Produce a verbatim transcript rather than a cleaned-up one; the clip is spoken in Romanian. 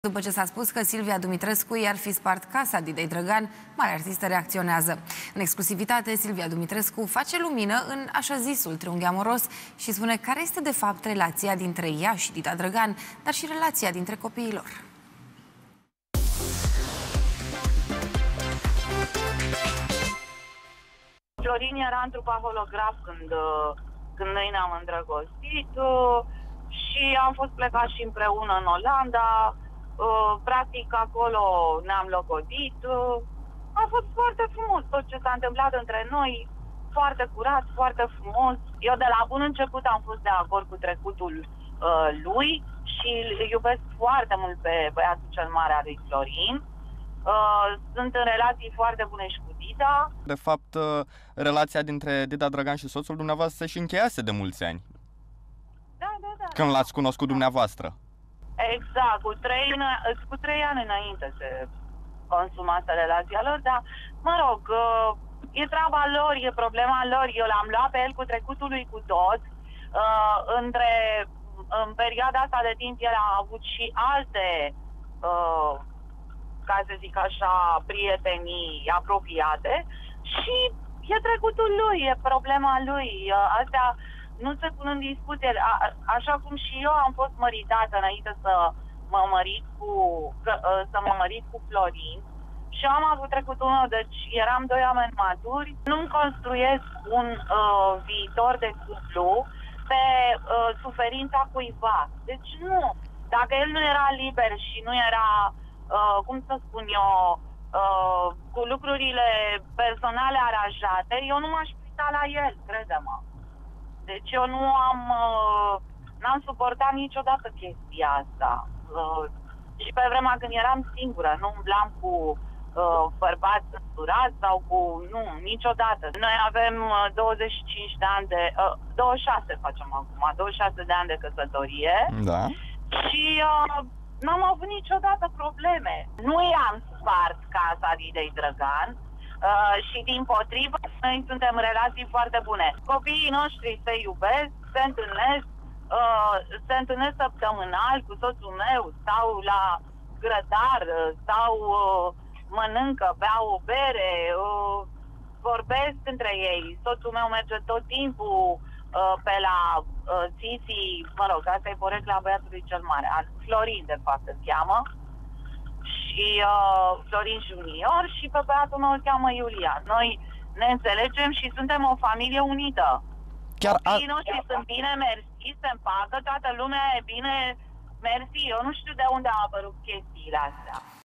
După ce s-a spus că Silvia Dumitrescu i-ar fi spart casa Didei Drăgan, mare artistă reacționează. În exclusivitate, Silvia Dumitrescu face lumină în așa zisul triunghi amoros și spune care este de fapt relația dintre ea și Dida Drăgan, dar și relația dintre copiii lor. Florin era în trupa Holograf când, când noi ne-am îndrăgostit și am fost plecați și împreună în Olanda. Practic acolo ne-am logodit. A fost foarte frumos tot ce s-a întâmplat între noi, foarte curat, foarte frumos. Eu de la bun început am fost de acord cu trecutul uh, lui și îl iubesc foarte mult pe băiatul cel mare al lui Florin. Uh, sunt în relații foarte bune și cu Dida. De fapt, relația dintre Dida Drăgan și soțul dumneavoastră și încheiase de mulți ani. Da, da, da. Când l-ați cunoscut da. dumneavoastră. Exact, cu trei, cu trei ani înainte se consumase relația lor, dar, mă rog, e treaba lor, e problema lor. Eu l-am luat pe el cu trecutul lui cu tot. Uh, între, în perioada asta de timp el a avut și alte, uh, ca să zic așa, prietenii apropiate și e trecutul lui, e problema lui. Uh, astea nu se pun în discuție. A, așa cum și eu am fost măritată înainte să mă mărit cu, să mă mărit cu Florin și am avut trecutul meu, deci eram doi oameni maturi. Nu-mi construiesc un uh, viitor de cuplu pe uh, suferința cuiva. Deci nu. Dacă el nu era liber și nu era, uh, cum să spun eu, uh, cu lucrurile personale aranjate, eu nu m-aș uita la el, crede-mă. Deci eu nu am, uh, n-am suportat niciodată chestia asta. Uh, și pe vremea când eram singură, nu umblam cu uh, bărbați însurați sau cu... Nu, niciodată. Noi avem uh, douăzeci și cinci de ani de... Uh, douăzeci și șase facem acum, douăzeci și șase de ani de căsătorie. Da. Și uh, n-am avut niciodată probleme. Nu i-am spart casa Didei Drăgan. Uh, și din potrivă, noi suntem în relații foarte bune. Copiii noștri se iubesc, se întâlnesc, uh, se întâlnesc săptămânal cu soțul meu, stau la grătar, stau, uh, mănâncă, beau o bere, uh, vorbesc între ei. Soțul meu merge tot timpul uh, pe la uh, țiții, mă rog, asta e porecla băiatului cel mare, Florin de fapt îl cheamă. Și uh, Florin Junior și pe băiatul meu îl cheamă Iulia. Noi ne înțelegem și suntem o familie unită. Chiar copiii a... noștri sunt bine, mersi, se împacă, toată lumea e bine, mersi. Eu nu știu de unde au apărut chestiile astea.